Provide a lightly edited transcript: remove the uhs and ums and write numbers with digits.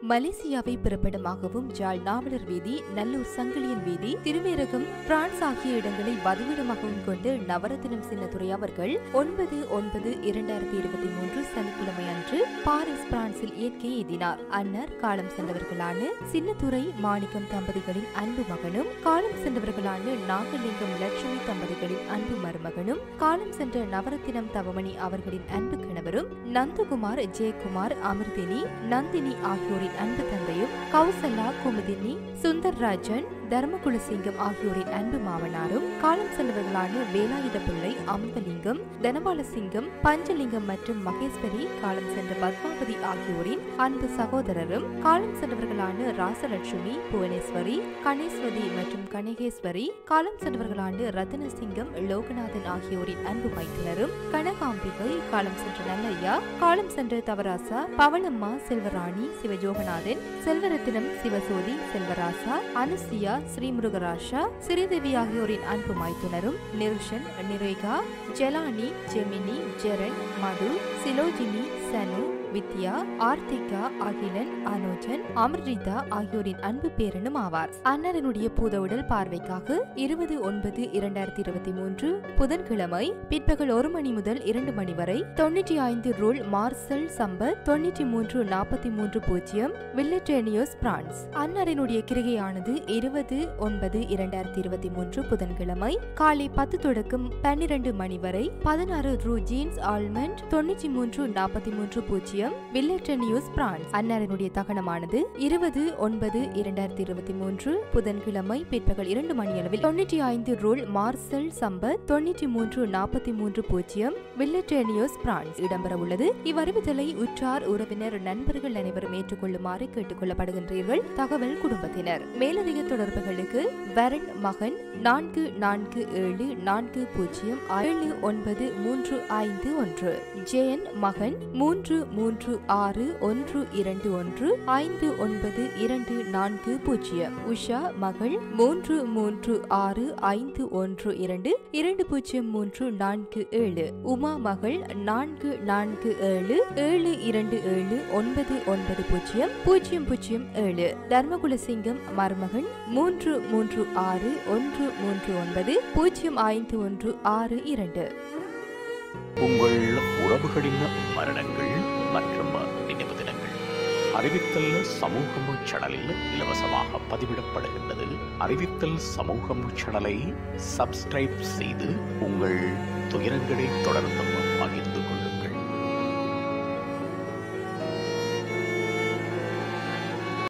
மலேசியாவை பிறப்பிடமாகவும் ஜாழ் நாவலர் வீதி, நல்லூர் சங்கிலியன் வீதி, திருவேரகம், பிரான்ஸ் ஆகிய இடங்களை வதிவிடமாகவும் கொண்டு நவரத்தினம் சின்னத்துரை அவர்கள் 9/9/2023 சனிக்கிழமை அன்று பாரிஸ் பிரான்சில் இயற்கை எய்தினார். அன்னர் காலம் சென்றவர்களான சின்னத்துரை மாணிக்கம் தம்பதிகளின் அன்பு மகனும், காலம் சென்றவர்களான நாகலிங்கம் லட்சுமி தம்பதிகளின் அன்பு மருமகனும், காலம் சென்ற நவரத்தினம் தவமணி அவர்களின் அன்பு கணவரும், நந்தகுமார், ஜெயக்குமார், அமிர்தினி, நந்தினி ஆகியோரின் அன்பு தந்தையும், கௌசல்யா, குமுதினி, சுந்தர்ராஜன், தர்மகுலசிங்கம் ஆகியோரின் அன்பு மாமனாரும், காலம் சென்றவர்களான வேலாயுத பிள்ளை, அமுதலிங்கம், தனபாலசிங்கம், பஞ்சலிங்கம் மற்றும் மகேஸ்வரி, காலம் சென்ற பத்மாவதி ஆகியோரின் அன்பு சகோதரரும், காலம் சென்றவர்களான ராசலட்சுமி, புவனேஸ்வரி, கணேஸ்வரி மற்றும் கனகேஸ்வரி, காலம் சென்றவர்களான ரத்னசிங்கம், லோகநாதன் ஆகியோரின் அன்பு மைத்துனரும், கனகாம்பிகை, காலம் சென்ற நல்லையா, காலம் சென்ற தவராசா, பவளம்மா, செல்வராணி, சிவஜோகநாதன், செல்வரத்தினம், சிவசோதி, செல்வராசா, அனுசியா, ஸ்ரீமுருகராஷா, ஸ்ரீதேவி ஆகியோரின் அன்பு மைத்துனரும், நிருஷன், நிரேகா, ஜெலானி, ஜெமினி, ஜெரன், மது, சிலோஜினி, சனு, வித்யா, ஆர்த்திகா, அகிலன், அனுஜன், அமிர்திதா ஆகியோரின் அன்பு பேரனும் ஆவார். அன்னரனுடைய பூதவுடல் பார்வைக்காக 20/9/2023 புதன்கிழமை பிற்பகல் 1 மணி முதல் 2 மணி வரை 95 rue Marcel Sembat 9343 Villetaneuse France. அன்னரனுடைய கிரிகையானது 20/9/2023 புதன்கிழமை காலை 10 தொடக்கம் 12 மணி வரை 16 rue Jean Allemane 9343 Villetaneuse France. அன்னாரினுடைய தகனமானது 20/9/2023 புதன்கிழமை பிற்பகல் 2 மணி அளவில் 95 rue Marcel Sembat 9343 Villetaneuse France இடம்பெற உள்ளது. இவ்வறிவித்தலை உற்றார், உறவினர், நண்பர்கள் அனைவரும் ஏற்றுக்கொள்ளுமாறு கேட்டுக் கொள்ளப்படுகின்றீர்கள். தகவல் குடும்பத்தினர். மேலதிக தொடர்புகளுக்கு வரன் மகன் 44407935 ஜெயன் மகன் 3361215924 உஷா மகள் 3365122034 உமா மகள் 442727990007 தர்மகுலசிங்கம் மருமகன் 3361390516 உங்கள் உறவுகளின் மரணங்கள் மற்றும் நினைவு தினங்கள் அறிவித்தல் சமூகம் சேனலில் இலவசமாக பதிவிடப்படுகின்றது. அறிவித்தல் சமூகம் சேனலை சப்ஸ்கிரைப் செய்து உங்கள் துயரங்களை தொடர்ந்து